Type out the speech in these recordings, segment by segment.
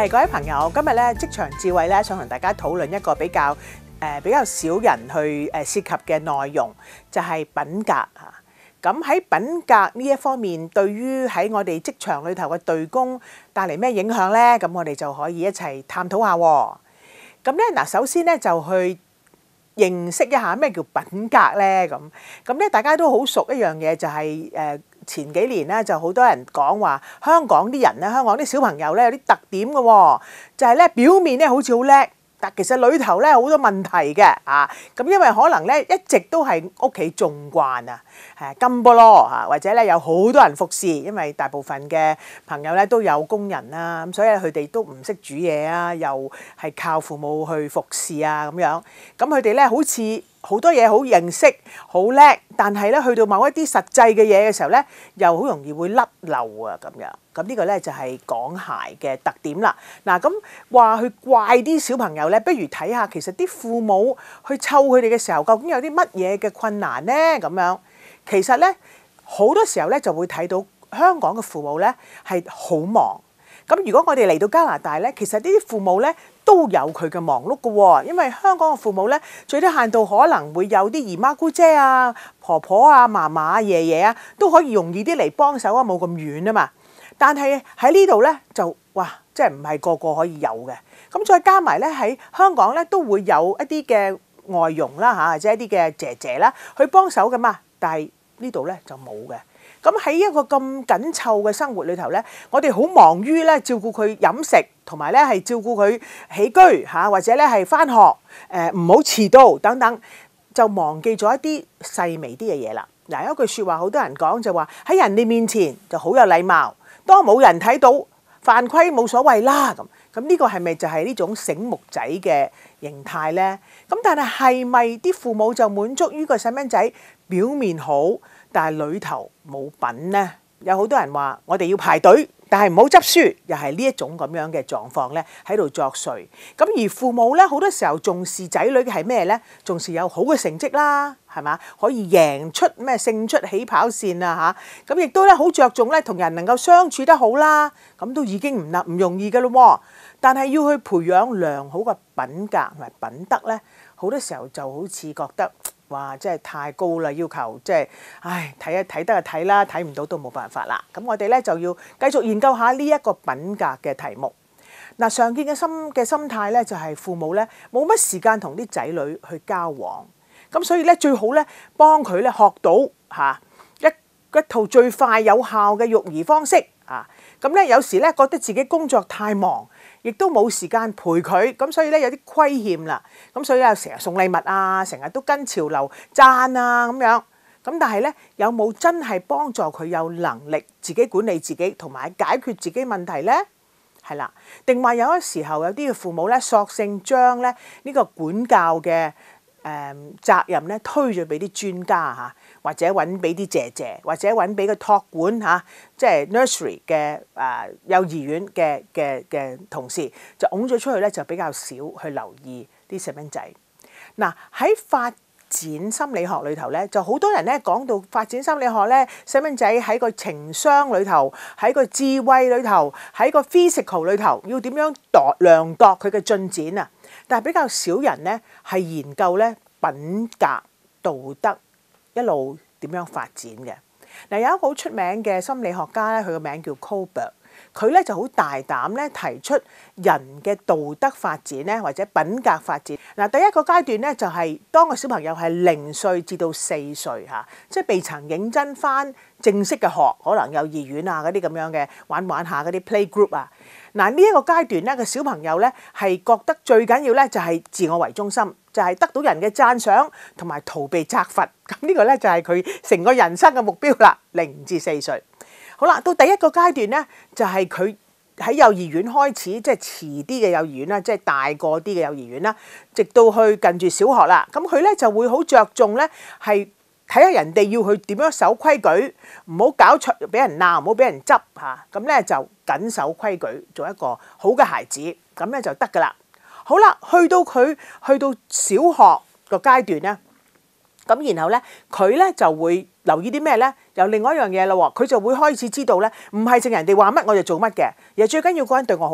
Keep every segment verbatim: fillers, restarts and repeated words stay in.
係各位朋友，今日咧職場智慧咧，想同大家討論一個比較誒、呃、比較少人去誒涉及嘅內容，就係、是、品格嚇。咁喺品格呢一方面，對於喺我哋職場裏頭嘅隊工帶嚟咩影響咧？咁我哋就可以一齊探討下喎。咁咧嗱，首先咧就去認識一下咩叫品格咧？咁咁咧，大家都好熟一樣嘢，就係、是、誒。前幾年咧就好多人講話香港啲人咧，香港啲小朋友咧有啲特點嘅喎，就係咧表面咧好似好叻，但其實裏頭咧好多問題嘅啊。咁因為可能咧一直都係屋企縱慣啊，係金菠蘿嚇，或者咧有好多人服侍，因為大部分嘅朋友咧都有工人啦，咁所以佢哋都唔識煮嘢啊，又係靠父母去服侍啊咁樣。咁佢哋咧好似好多嘢好認識，好叻，但係咧去到某一啲實際嘅嘢嘅時候咧，又好容易會甩漏啊咁樣。咁呢個咧就係港孩嘅特點啦。嗱，咁話去怪啲小朋友咧，不如睇下其實啲父母去湊佢哋嘅時候，究竟有啲乜嘢嘅困難咧？咁樣其實咧好多時候咧就會睇到香港嘅父母咧係好忙。咁如果我哋嚟到加拿大咧，其實呢啲父母咧都有佢嘅忙碌嘅喎，因為香港嘅父母咧最低限度可能會有啲姨媽姑姐啊、婆婆啊、嫲嫲啊、爺爺啊，都可以容易啲嚟幫手啊，冇咁遠啊嘛。但係喺呢度咧就哇，即係唔係個個可以有嘅。咁再加埋咧喺香港咧都會有一啲嘅外傭啦嚇，或者一啲嘅姐姐啦去幫手㗎嘛，但係呢度咧就冇嘅。咁喺一個咁緊湊嘅生活裏頭咧，我哋好忙於咧照顧佢飲食，同埋咧係照顧佢起居嚇，或者咧係返學誒唔好遲到等等，就忘記咗一啲細微啲嘅嘢啦。嗱，有一句説話好多人講就話喺人哋面前就好有禮貌，當冇人睇到犯規冇所謂啦咁。咁呢個係咪就係呢種醒目仔嘅形態咧？咁但係係咪啲父母就滿足於個細蚊仔表面好，但係裏頭冇品呢？有好多人話我哋要排隊，但係唔好執輸，又係呢一種咁樣嘅狀況咧喺度作祟。咁而父母咧好多時候重視仔女嘅係咩咧？重視有好嘅成績啦，係嘛？可以贏出咩勝出起跑線啊嚇！咁亦都咧好着重咧同人能夠相處得好啦，咁都已經唔難唔容易嘅咯喎。但係要去培養良好嘅品格同埋品德咧，好多時候就好似覺得哇，真係太高啦要求，即係唉睇一睇得就睇啦，睇唔到都冇辦法啦。咁我哋咧就要繼續研究下呢一個品格嘅題目。嗱，常見嘅心嘅心態咧就係父母咧冇乜時間同啲仔女去交往，咁所以咧最好咧幫佢咧學到嚇一一套最快有效嘅育兒方式啊。咁咧有時咧覺得自己工作太忙，亦都冇時間陪佢，咁所以咧有啲虧欠啦。咁所以又成日送禮物啊，成日都跟潮流讚啊咁樣。咁但係咧有冇真係幫助佢有能力自己管理自己，同埋解決自己問題咧？係啦，定話有啲時候有啲嘅父母咧，索性將咧呢個管教嘅誒責任咧推咗俾啲專家嚇，或者揾俾啲姐姐，或者揾俾個託管嚇，即係 nursery 嘅誒幼兒園嘅嘅嘅同事，就拱咗出去咧，就比較少去留意啲細蚊仔。嗱，喺發展心理學裏頭咧，就好多人咧講到發展心理學咧，細蚊仔喺個情商裏頭，喺個智慧裏頭，喺個 physical 裏頭，要點樣度量度佢嘅進展啊？但係比較少人咧係研究咧品格道德一路點樣發展嘅。嗱，有一個好出名嘅心理學家咧，佢個名叫 Kohlberg，佢咧就好大膽咧提出人嘅道德發展咧，或者品格發展。嗱，第一個階段咧就係當個小朋友係零歲至到四歲嚇，即係未曾認真返正式嘅學，可能幼兒園啊嗰啲咁樣嘅玩玩下嗰啲 playgroup 啊。嗱，呢一個階段咧，個小朋友咧係覺得最緊要咧就係自我為中心，就係得到人嘅讚賞同埋逃避責罰。咁呢個咧就係佢成個人生嘅目標啦。零至四歲。好啦，到第一個階段咧，就係佢喺幼兒園開始，即係遲啲嘅幼兒園啦，即係大個啲嘅幼兒園啦，直到去近住小學啦。咁佢咧就會好着重咧，係睇下人哋要去點樣守規矩，唔好搞錯，俾人鬧，唔好俾人執嚇。咁咧就緊守規矩，做一個好嘅孩子，咁咧就得㗎啦。好啦，去到佢去到小學個階段咧。咁然後咧，佢咧就會留意啲咩咧？有另外一樣嘢咯喎，佢就會開始知道咧，唔係淨人哋話乜我就做乜嘅，而係最緊要嗰人對我好唔好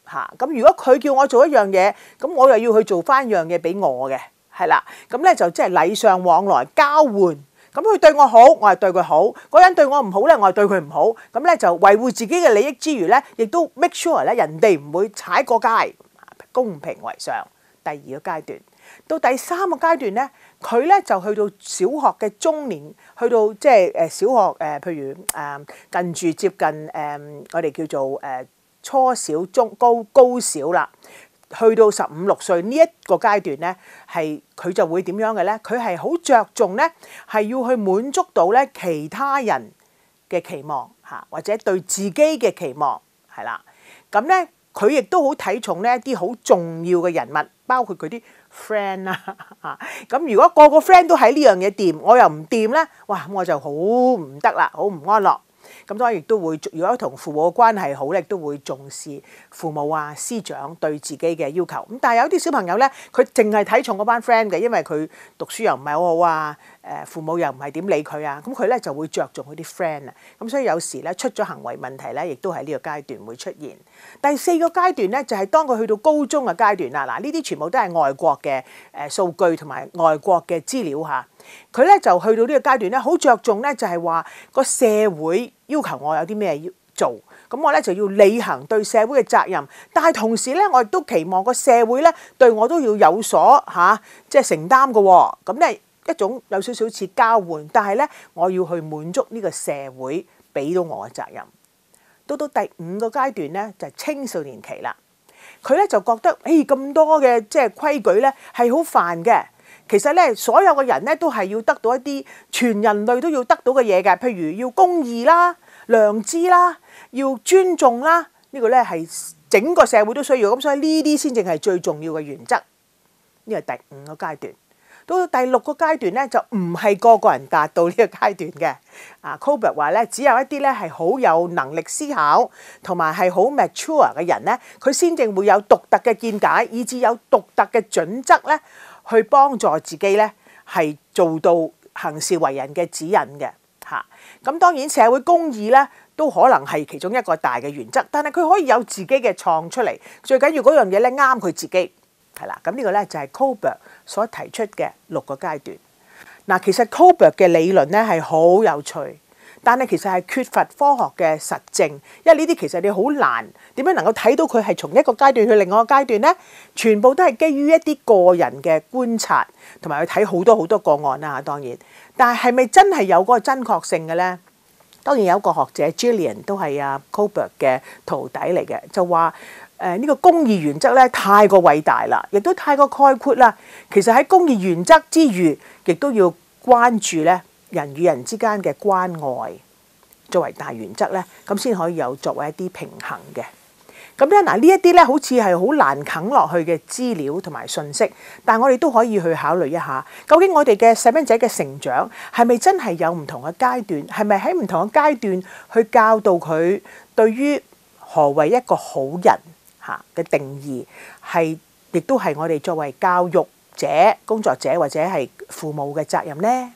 嚇。咁如果佢叫我做一樣嘢，咁我又要去做翻樣嘢俾我嘅，係啦。咁咧就即係禮尚往來交換。咁佢對我好，我係對佢好；嗰人對我唔好咧，我係對佢唔好。咁咧就維護自己嘅利益之餘咧，亦都 make sure 咧人哋唔會踩過界，公平為上。第二個階段，到第三個階段咧，佢咧就去到小學嘅中年，去到即係誒小學誒，譬如誒近住接近誒我哋叫做誒初小、中高高小啦。去到十五六歲呢一個階段咧，係佢就會點樣嘅咧？佢係好着重咧，係要去滿足到咧其他人嘅期望嚇，或者對自己嘅期望係啦。咁咧，佢亦都好睇重呢一啲好重要嘅人物，包括佢啲 friend 啦嚇。咁如果個個 friend 都喺呢樣嘢掂，我又唔掂咧，哇！咁我就好唔得啦，好唔安樂。咁當然亦都會，如果同父母嘅關係好咧，都會重視父母啊、師長對自己嘅要求。咁但係有啲小朋友咧，佢淨係睇重嗰班 friend 嘅，因為佢讀書又唔係好好啊，誒父母又唔係點理佢啊，咁佢咧就會着重佢啲 friend 啊。咁所以有時咧出咗行為問題咧，亦都喺呢個階段會出現。第四個階段咧，就係當佢去到高中嘅階段啦。嗱，呢啲全部都係外國嘅誒數據同埋外國嘅資料嚇。佢咧就去到呢個階段咧，好着重咧就係話個社會要求我有啲咩要做，咁我咧就要履行對社會嘅責任。但係同時咧，我亦都期望個社會咧對我都要有所嚇，即係承擔嘅喎。咁咧一種有少少似交換，但係咧我要去滿足呢個社會俾到我嘅責任。到到第五個階段咧，就係青少年期啦。佢咧就覺得誒咁多嘅即係規矩咧係好煩嘅。其實咧，所有嘅人咧都係要得到一啲全人類都要得到嘅嘢嘅，譬如要公義啦、良知啦、要尊重啦，呢個咧係整個社會都需要。咁所以呢啲先正係最重要嘅原則。呢個係第五個階段。到到第六個階段咧，就唔係個個人達到呢個階段嘅。啊 Colbert 話咧，只有一啲咧係好有能力思考同埋係好 mature 嘅人咧，佢先正會有獨特嘅見解，以至有獨特嘅準則咧。去幫助自己咧，係做到行事為人嘅指引嘅嚇。咁當然社會公義咧，都可能係其中一個大嘅原則，但係佢可以有自己嘅創出嚟。最緊要嗰樣嘢咧啱佢自己係啦。咁呢個咧就係 Colbert 所提出嘅六個階段。嗱，其實 Colbert 嘅理論咧係好有趣。但係其實係缺乏科學嘅實證，因為呢啲其實你好難點樣能夠睇到佢係從一個階段去另外一個階段呢？全部都係基於一啲個人嘅觀察，同埋去睇好多好多個案啦。當然，但係係咪真係有嗰個真確性嘅呢？當然有一個學者 Gillian 都係阿 Colbert 嘅徒弟嚟嘅，就話誒呢個公義原則咧太過偉大啦，亦都太過概括啦。其實喺公義原則之餘，亦都要關注咧。人與人之間嘅關愛作為大原則咧，咁先可以有作為一啲平衡嘅。咁咧嗱，呢一啲咧好似係好難啃落去嘅資料同埋信息，但係我哋都可以去考慮一下，究竟我哋嘅細蚊仔嘅成長係咪真係有唔同嘅階段？係咪喺唔同嘅階段去教導佢對於何為一個好人嚇嘅定義，係亦都係我哋作為教育者、工作者或者係父母嘅責任呢？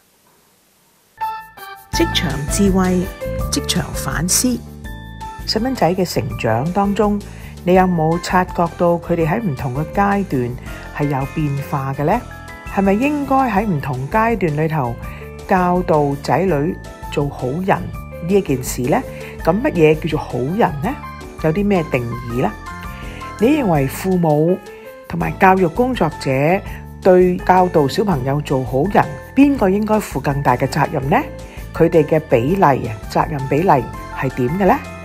職場智慧，職場反思。細蚊仔嘅成長當中，你有冇察覺到佢哋喺唔同嘅階段係有變化嘅呢？係咪應該喺唔同階段裏頭教導仔女做好人呢一件事呢？咁乜嘢叫做好人呢？有啲咩定義呢？你認為父母同埋教育工作者對教導小朋友做好人，邊個應該負更大嘅責任呢？佢哋嘅比例啊，責任比例係點嘅呢？